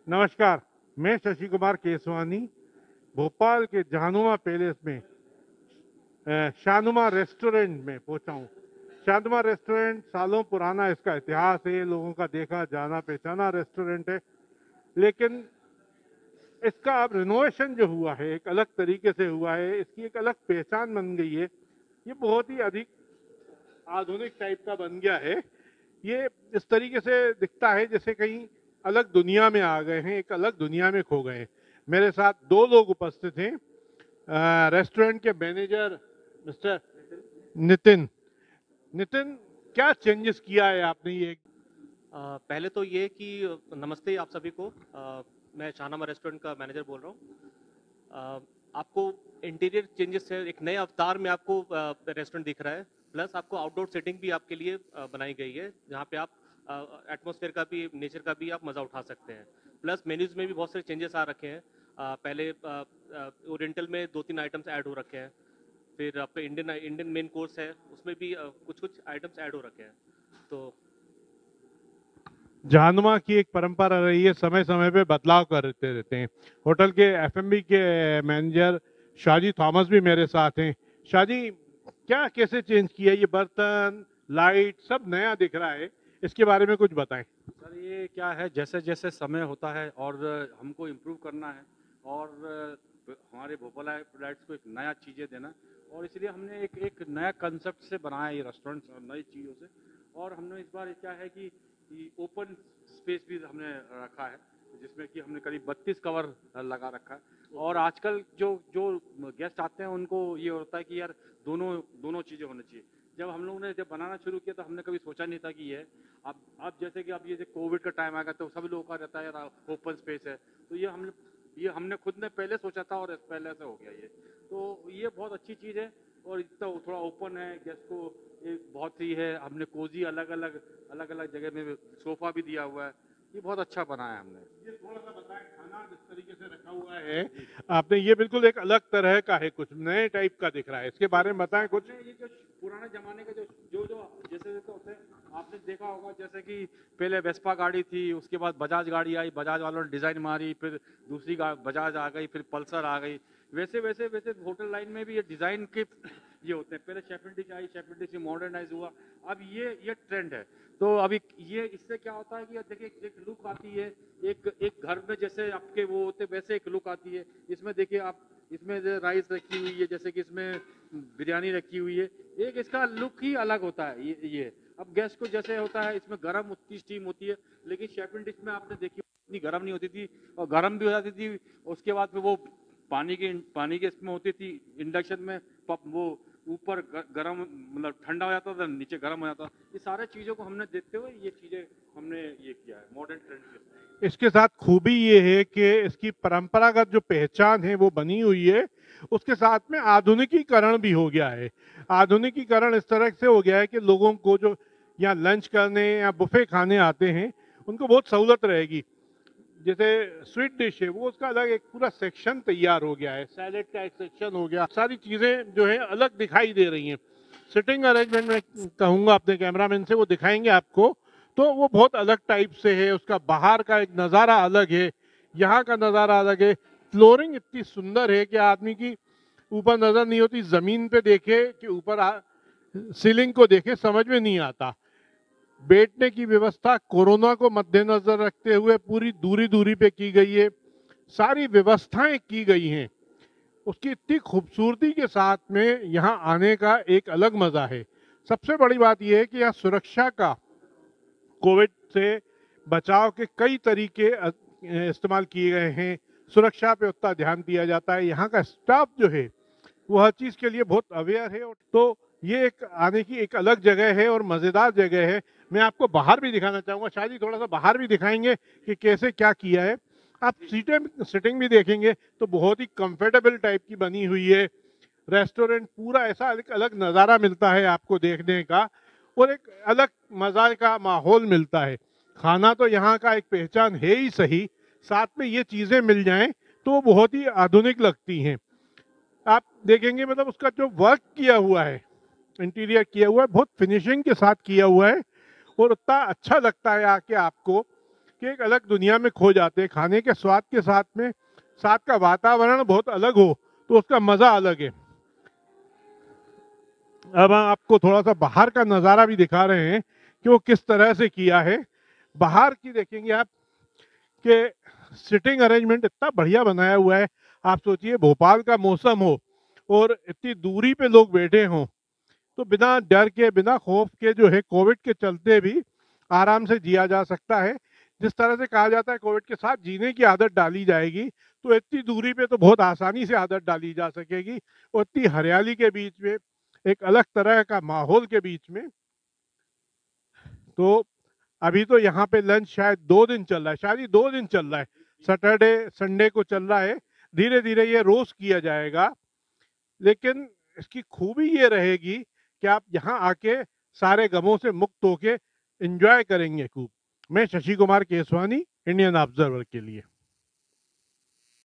नमस्कार, मैं शशि कुमार केसवानी भोपाल के जहानुमा पैलेस में शानुमा रेस्टोरेंट में पहुंचा हूं। शानुमा रेस्टोरेंट सालों पुराना इसका इतिहास है, लोगों का देखा जाना पहचाना रेस्टोरेंट है, लेकिन इसका अब रिनोवेशन जो हुआ है एक अलग तरीके से हुआ है, इसकी एक अलग पहचान बन गई है। ये बहुत ही अधिक आधुनिक टाइप का बन गया है। ये इस तरीके से दिखता है जैसे कहीं अलग दुनिया में आ गए हैं, एक अलग दुनिया में खो गए हैं। मेरे साथ दो लोग उपस्थित हैं, रेस्टोरेंट के मैनेजर मिस्टर नितिन। नितिन, क्या चेंजेस किया है आपने ये? पहले तो ये कि नमस्ते आप सभी को। मैं शाहनामा रेस्टोरेंट का मैनेजर बोल रहा हूँ। आपको इंटीरियर चेंजेस है, एक नए अवतार में आपको रेस्टोरेंट दिख रहा है। प्लस आपको आउटडोर सेटिंग भी आपके लिए बनाई गई है, जहाँ पे आप एटमॉस्फेयर का भी, नेचर का भी आप मज़ा उठा सकते हैं। प्लस मेन्यूज़ में भी बहुत सारे चेंजेस आ रखे हैं। पहले ओरिएंटल में 2-3 आइटम्स ऐड हो रखे हैं। फिर आपका इंडियन मेन कोर्स है, उसमें भी कुछ कुछ आइटम्स ऐड हो रखे हैं। तो जहानुमा की एक परंपरा रही है, समय समय पे बदलाव करते रहते हैं। होटल के एफएमबी के मैनेजर शाहजी थॉमस भी मेरे साथ हैं। शाहजी, क्या कैसे चेंज किया? ये बर्तन, लाइट सब नया दिख रहा है, इसके बारे में कुछ बताएं। सर, ये क्या है, जैसे जैसे समय होता है और हमको इम्प्रूव करना है और हमारे भोपाल प्रोडक्ट्स को एक नया चीज़ें देना, और इसलिए हमने एक नया कंसेप्ट से बनाया ये रेस्टोरेंट नई चीज़ों से। और हमने इस बार क्या है कि ओपन स्पेस भी हमने रखा है, जिसमें कि हमने करीब 32 कवर लगा रखा है। और आजकल जो जो गेस्ट आते हैं उनको ये होता है कि यार दोनों दोनों चीज़ें होनी चाहिए। जब हम लोगों ने जब बनाना शुरू किया तो हमने कभी सोचा नहीं था कि ये अब जैसे कि अब ये कोविड का टाइम आएगा तो सब लोगों का रहता है यार ओपन स्पेस है, तो ये हमने खुद ने पहले सोचा था और पहले से हो गया ये। तो ये बहुत अच्छी चीज़ है और इतना थोड़ा ओपन है, गेस्ट को एक बहुत ही है। हमने कोजी अलग अलग जगह में सोफा भी दिया हुआ है, ये बहुत अच्छा बनाया हमने। ये थोड़ा सा बताएं, खाना जिस तरीके से रखा हुआ है आपने, ये बिल्कुल एक अलग तरह का है, कुछ नए टाइप का दिख रहा है, इसके बारे में बताएं कुछ। ये जो पुराने जमाने के जो जो जैसे जैसे होते हैं, आपने देखा होगा जैसे कि पहले वेस्पा गाड़ी थी, उसके बाद बजाज गाड़ी आई, बजाज वालों ने डिज़ाइन मारी, फिर दूसरी बजाज आ गई, फिर पल्सर आ गई। वैसे वैसे वैसे होटल लाइन में भी ये डिज़ाइन के ये होते हैं। पहले शेफिल्डिश आई, शेफिल्डिश मॉडर्नाइज हुआ, अब ये ट्रेंड है। तो अभी ये इससे क्या होता है कि देखिए एक लुक आती है, एक घर में जैसे आपके वो होते वैसे एक लुक आती है। इसमें देखिए आप, इसमें राइस रखी हुई है, जैसे कि इसमें बिरयानी रखी हुई है, एक इसका लुक ही अलग होता है। ये अब गेस्ट को जैसे होता है, इसमें गर्म उतनी स्टीम होती है, लेकिन शेफिल्ड डिश में आपने देखी इतनी गर्म नहीं होती थी, और गर्म भी हो जाती थी। उसके बाद फिर वो पानी के इसमें होती थी, इंडक्शन में वो ऊपर गर्म मतलब ठंडा हो जाता था, नीचे गर्म हो जाता। ये सारे चीज़ों को हमने देखते हुए ये चीज़ें हमने ये किया है मॉडर्न ट्रेंड के। इसके साथ खूबी ये है कि इसकी परंपरागत जो पहचान है वो बनी हुई है, उसके साथ में आधुनिकीकरण भी हो गया है। आधुनिकीकरण इस तरह से हो गया है कि लोगों को जो यहाँ लंच करने या बुफे खाने आते हैं उनको बहुत सहूलत रहेगी। जैसे स्वीट डिश है वो उसका अलग एक पूरा सेक्शन तैयार हो गया है, सैलेड का एक सेक्शन हो गया, सारी चीज़ें जो है अलग दिखाई दे रही हैं। सिटिंग अरेंजमेंट में कहूँगा अपने कैमरामैन से, वो दिखाएंगे आपको, तो वो बहुत अलग टाइप से है। उसका बाहर का एक नज़ारा अलग है, यहाँ का नज़ारा अलग है। फ्लोरिंग इतनी सुंदर है कि आदमी की ऊपर नज़र नहीं होती, ज़मीन पे देखे कि ऊपर सीलिंग को देखे समझ में नहीं आता। बैठने की व्यवस्था कोरोना को मद्देनजर रखते हुए पूरी दूरी पे की गई है, सारी व्यवस्थाएं की गई हैं। उसकी इतनी खूबसूरती के साथ में यहाँ आने का एक अलग मजा है। सबसे बड़ी बात यह है कि यहाँ सुरक्षा का, कोविड से बचाव के कई तरीके इस्तेमाल किए गए हैं। सुरक्षा पे उतना ध्यान दिया जाता है। यहाँ का स्टाफ जो है वो हर चीज़ के लिए बहुत अवेयर है। तो ये एक आने की एक अलग जगह है और मज़ेदार जगह है। मैं आपको बाहर भी दिखाना चाहूँगा, शायद ही थोड़ा सा बाहर भी दिखाएंगे कि कैसे क्या किया है। आप सिटिंग भी देखेंगे तो बहुत ही कंफर्टेबल टाइप की बनी हुई है। रेस्टोरेंट पूरा ऐसा एक अलग नज़ारा मिलता है आपको देखने का, और एक अलग मज़ा का माहौल मिलता है। खाना तो यहाँ का एक पहचान है ही सही, साथ में ये चीज़ें मिल जाएं तो बहुत ही आधुनिक लगती हैं। आप देखेंगे मतलब उसका जो वर्क किया हुआ है, इंटीरियर किया हुआ है, बहुत फिनिशिंग के साथ किया हुआ है और उतना अच्छा लगता है आके आपको कि एक अलग दुनिया में खो जाते हैं। खाने के स्वाद के साथ में साथ का वातावरण बहुत अलग हो तो उसका मजा अलग है। अब हम आपको थोड़ा सा बाहर का नज़ारा भी दिखा रहे हैं कि वो किस तरह से किया है। बाहर की देखेंगे आप कि सिटिंग अरेंजमेंट इतना बढ़िया बनाया हुआ है। आप सोचिए भोपाल का मौसम हो और इतनी दूरी पे लोग बैठे हों तो बिना डर के बिना खौफ के जो है कोविड के चलते भी आराम से जिया जा सकता है। जिस तरह से कहा जाता है कोविड के साथ जीने की आदत डाली जाएगी तो इतनी दूरी पे तो बहुत आसानी से आदत डाली जा सकेगी। और इतनी हरियाली के बीच में एक अलग तरह का माहौल के बीच में। तो अभी तो यहाँ पे लंच शायद 2 दिन चल रहा है, शायद ही 2 दिन चल रहा है, सैटरडे संडे को चल रहा है। धीरे धीरे ये रोज किया जाएगा, लेकिन इसकी खूबी ये रहेगी कि आप यहाँ आके सारे गमों से मुक्त होके एंजॉय करेंगे खूब। मैं शशि कुमार केसवानी, इंडियन ऑब्जर्वर के लिए।